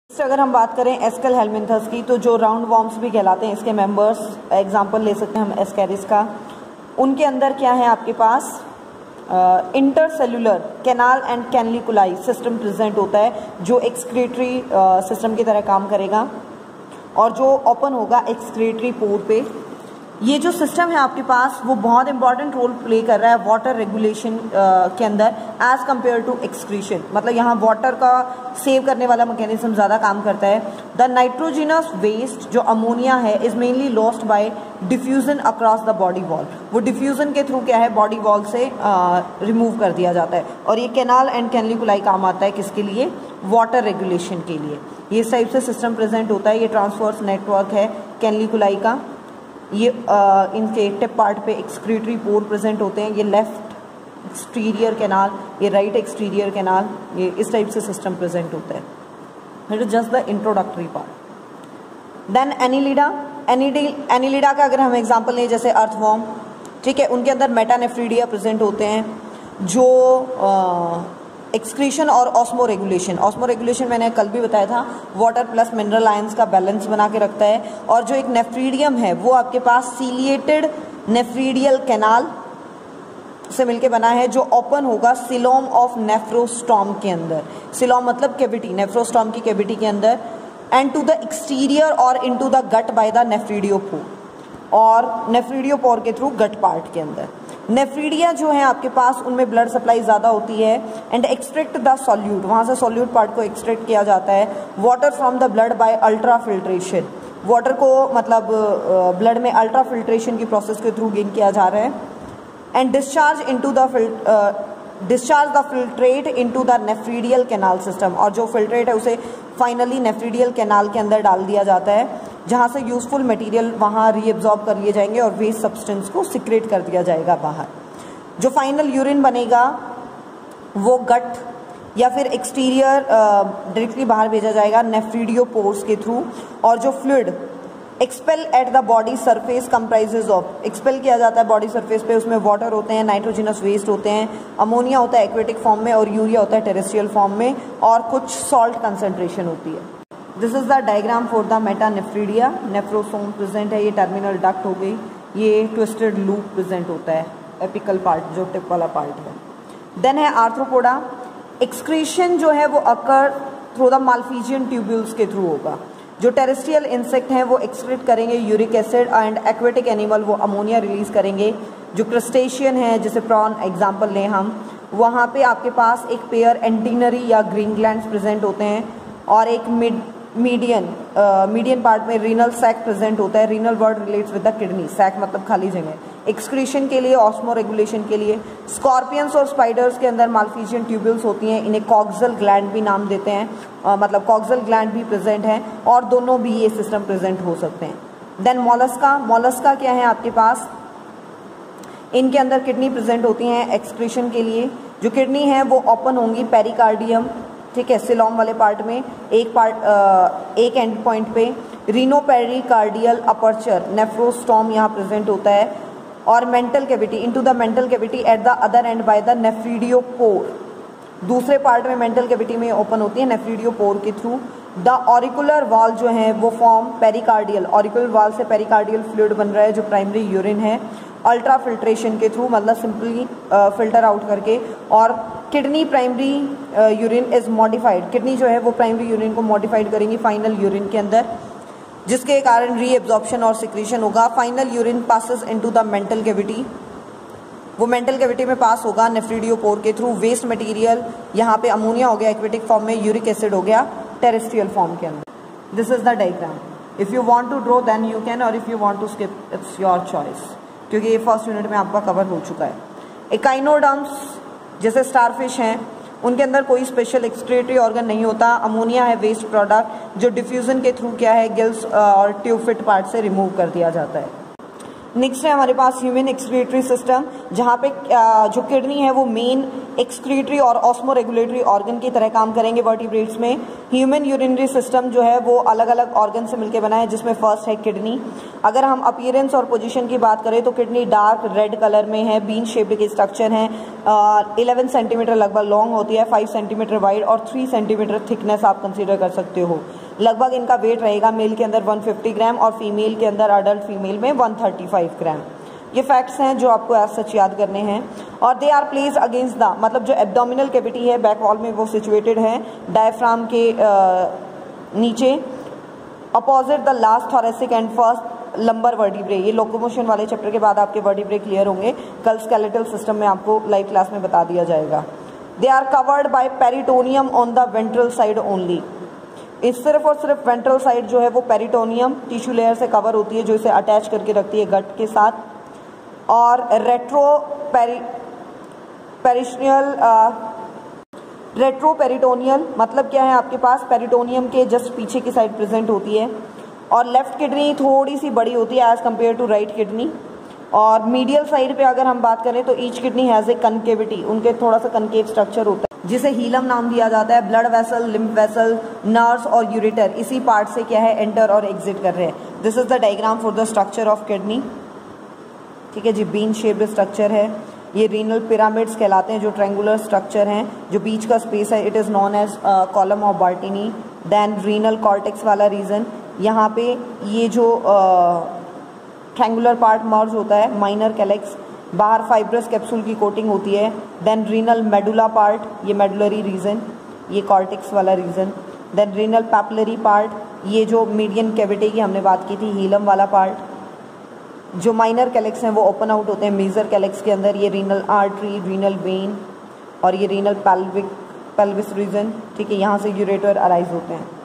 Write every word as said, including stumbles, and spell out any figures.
अगर हम बात करें एस्केल हेलमिंथस की, तो जो राउंड वॉर्म्स भी कहलाते हैं, इसके मेंबर्स एग्जांपल ले सकते हैं हम एस्केरिस का। उनके अंदर क्या है आपके पास intercellular canal and canaliculi system present होता है, जो एक्सक्रीटरी सिस्टम की तरह काम करेगा और जो ओपन होगा एक्सक्रीटरी पोर पे। ये जो सिस्टम है आपके पास वो बहुत इंपॉर्टेंट रोल प्ले कर रहा है वाटर रेगुलेशन के अंदर एज कंपेयर टू एक्सक्रीशन। मतलब यहाँ वाटर का सेव करने वाला मैकेनिज्म ज़्यादा काम करता है। द नाइट्रोजिनस वेस्ट जो अमोनिया है is mainly lost by diffusion across the body wall. वो डिफ्यूजन के थ्रू क्या है बॉडी वॉल से रिमूव कर दिया जाता है। और ये कैनाल एंड कैनलिकुलाई काम आता है किसके लिए? वाटर रेगुलेशन के लिए। ये इस टाइप से सिस्टम प्रेजेंट होता है। ये ट्रांसवर्स नेटवर्क है कैनलिकुलाई का। ये आ, इनके टिप पार्ट पे एक्सक्रीटरी पोर प्रेजेंट होते हैं। ये लेफ्ट एक्सटीरियर कैनाल, ये राइट एक्सटीरियर कैनाल, ये इस टाइप से सिस्टम प्रेजेंट होता है। It is just the introductory part. Then annelida annelida का अगर हम एग्जांपल लें जैसे अर्थवॉर्म, ठीक है, उनके अंदर मेटानेफ्रीडिया प्रेजेंट होते हैं जो आ, एक्सक्रीशन और ऑस्मो रेगुलेशन ऑस्मो रेगुलेशन मैंने कल भी बताया था, वाटर प्लस मिनरल आयंस का बैलेंस बना के रखता है। और जो एक नेफ्रीडियम है वो आपके पास सीलिएटेड नेफ्रीडियल कैनाल से मिलके बना है, जो ओपन होगा सिलोम ऑफ नेफ्रोस्टॉम के अंदर। सिलोम मतलब कैविटी, नेफ्रोस्टॉम की कैविटी के अंदर, एंड टू द एक्सटीरियर और into the gut by the nephridiopore, और नेफ्रीडियोपोर के थ्रू गट पार्ट के अंदर। नेफ्रीडिया जो है आपके पास उनमें ब्लड सप्लाई ज़्यादा होती है एंड एक्सट्रैक्ट द सॉल्यूट, वहाँ से सॉल्यूट पार्ट को एक्सट्रैक्ट किया जाता है। Water from the blood by ultrafiltration, water को मतलब ब्लड में अल्ट्रा फिल्ट्रेशन की प्रोसेस के थ्रू गेन किया जा रहा है। And discharge into the discharge the filtrate into the nephridial canal system, और जो फिल्ट्रेट है उसे फाइनली नेफ्रीडियल कैनाल के अंदर डाल दिया जाता है, जहाँ से यूजफुल मटेरियल वहाँ रीएब्जॉर्ब कर लिए जाएंगे और वेस्ट सब्सटेंस को सिक्रेट कर दिया जाएगा बाहर। जो फाइनल यूरिन बनेगा वो गट या फिर एक्सटीरियर डायरेक्टली बाहर भेजा जाएगा नेफ्रीडियोपोर्स के थ्रू। और जो fluid expel at the body surface comprises of, expel किया जाता है बॉडी सरफेस पे, उसमें वाटर होते हैं, नाइट्रोजिनस वेस्ट होते हैं, अमोनिया होता है एक्वेटिक फॉर्म में, और यूरिया होता है टेरेस्ट्रियल फॉर्म में, और कुछ सॉल्ट कंसनट्रेशन होती है। This is the diagram for the metanephridia. Nephrosome present है, ये टर्मिनल डक्ट हो गई, ये ट्विस्टेड लूप प्रेजेंट होता है, एपिकल पार्ट जो टिप वाला पार्ट है। देन है आर्थ्रोपोडा। एक्सक्रीशन जो है वो occur through the malpighian tubules के थ्रू होगा। जो टेरेस्ट्रियल इंसेक्ट हैं वो एक्सक्रीट करेंगे uric acid, and aquatic animal वो अमोनिया रिलीज करेंगे। जो क्रस्टेशियन है जैसे प्रॉन एग्जाम्पल लें हम, वहाँ पे आपके पास एक पेयर एंटीनरी या ग्रीन ग्लैंड्स प्रेजेंट होते हैं, और एक मिड मीडियन मीडियन पार्ट में रीनल सैक प्रेजेंट होता है। Renal word relates with the kidney, sac मतलब खाली जगह। एक्सक्रीशन के लिए, ऑस्मो रेगुलेशन के लिए। स्कॉर्पियंस और स्पाइडर्स के अंदर माल्फीजियन ट्यूब्यूल्स होती हैं, इन्हें कॉक्सल ग्लैंड भी नाम देते हैं, uh, मतलब कॉक्सल ग्लैंड भी प्रेजेंट है, और दोनों भी ये सिस्टम प्रेजेंट हो सकते हैं। Then Mollusca. मोलस्का क्या है आपके पास? इनके अंदर किडनी प्रेजेंट होती हैं एक्सक्रीशन के लिए। जो किडनी है वो ओपन होंगी पेरिकार्डियम, ठीक है, सिलोम वाले पार्ट में, एक पार्ट आ, एक एंड पॉइंट पे। रीनोपेरिकार्डियल अपर्चर नेफ्रोस्टॉम यहाँ प्रेजेंट होता है, और mantle cavity into the mantle cavity at the other end by the nephridiopore. दूसरे पार्ट में मेंटल कैविटी में ओपन होती है नेफ्रीडियोपोर के थ्रू। द ऑरिकुलर वॉल जो है वो फॉर्म पेरिकार्डियल, ऑरिकुलर वॉल से पेरिकार्डियल फ्लूइड बन रहा है जो प्राइमरी यूरिन है, अल्ट्रा फिल्ट्रेशन के थ्रू, मतलब सिंपली फिल्टर आउट करके। और kidney primary urine is modified, kidney जो है वो प्राइमरी यूरिन को मॉडिफाइड करेंगी फाइनल यूरिन के अंदर, जिसके कारण रीएब्जॉर्प्शन और सिक्रीशन होगा। Final urine passes into the mantle cavity, वो मेंटल कैविटी में पास होगा नेफ्रीडियोपोर के थ्रू। वेस्ट मटेरियल यहाँ पे अमोनिया हो गया एक्वेटिक फॉर्म में, यूरिक एसिड हो गया टेरेस्ट्रियल फॉर्म के अंदर। This is the diagram. If you want to draw then you can, और if you want to skip it's your choice, क्योंकि ये फर्स्ट यूनिट में आपका कवर हो चुका है। एकाइनोडर्म्स जैसे स्टारफिश हैं, उनके अंदर कोई स्पेशल एक्सक्रीटरी ऑर्गन नहीं होता। अमोनिया है वेस्ट प्रोडक्ट, जो डिफ्यूजन के थ्रू क्या है गिल्स और ट्यूब फिट पार्ट से रिमूव कर दिया जाता है। नेक्स्ट है हमारे पास ह्यूमन एक्सक्रीटरी सिस्टम, जहाँ पे जो किडनी है वो मेन एक्सक्रीटरी और ऑस्मो रेगुलेटरी ऑर्गन की तरह काम करेंगे वर्टिब्रेट्स में। ह्यूमन यूरिनरी सिस्टम जो है वो अलग अलग ऑर्गन से मिलकर बना है, जिसमें फर्स्ट है किडनी। अगर हम अपीयरेंस और पोजीशन की बात करें तो किडनी डार्क रेड कलर में है, बीन शेप्ड के स्ट्रक्चर है, इलेवन सेंटीमीटर लगभग लॉन्ग होती है, फाइव सेंटीमीटर वाइड और थ्री सेंटीमीटर थिकनेस आप कंसीडर कर सकते हो। लगभग इनका वेट रहेगा मेल के अंदर वन फिफ्टी ग्राम और फीमेल के अंदर अडल्ट फीमेल में वन थर्टी फाइव ग्राम। ये फैक्ट्स हैं जो आपको एज सच याद करने हैं। और they are place against the, मतलब जो एब्डोमिनल कैविटी है बैक वॉल में वो सिचुएटेड है डायफ्राम के नीचे, opposite the last thoracic and first lumbar vertebrae. ये लोकोमोशन वाले चैप्टर के बाद आपके वर्टिब्रे क्लियर होंगे, कल स्केलेटल सिस्टम में आपको लाइव क्लास में बता दिया जाएगा। They are covered by peritoneum on the ventral side only. इस सिर्फ और सिर्फ वेंट्रल साइड जो है वो पेरिटोनियम टिश्यू लेयर से कवर होती है, जो इसे अटैच करके रखती है गट के साथ। और रेट्रो पेरि पेरिशनियल रेट्रो पेरिटोनियल मतलब क्या है, आपके पास पेरिटोनियम के जस्ट पीछे की साइड प्रेजेंट होती है। और लेफ्ट किडनी थोड़ी सी बड़ी होती है as compare to right kidney. और मीडियल साइड पे अगर हम बात करें तो each kidney has a concavity, उनके थोड़ा सा कनकेव स्ट्रक्चर होता है जिसे हीलम नाम दिया जाता है। Blood vessel, lymph vessel, nerves और यूरेटर इसी पार्ट से क्या है एंटर और एग्जिट कर रहे हैं। This is the diagram for the structure of kidney. ठीक है जी, बीन शेप्ड स्ट्रक्चर है। ये रीनल पिरामिड्स कहलाते हैं, जो ट्रायंगुलर स्ट्रक्चर हैं, जो बीच का स्पेस है it is known as column of Bertini. Then renal cortex वाला रीजन, यहाँ पे ये जो ट्रायंगुलर पार्ट मर्ज होता है, माइनर कैलेक्स, बाहर फाइब्रस कैप्सूल की कोटिंग होती है। देन रीनल मेडुला पार्ट, ये मेडुलरी रीजन, ये कॉर्टेक्स वाला region. Then renal papillary part, ये जो मीडियन कैविटी की हमने बात की थी, हीलम वाला पार्ट। जो माइनर कैलेक्स हैं वो ओपन आउट होते हैं मेजर कैलेक्स के अंदर, ये रीनल आर्टरी, रीनल वेन और ये रीनल पेल्विक पेल्विस रीजन। ठीक है, यहाँ से यूरेटर अराइज होते हैं।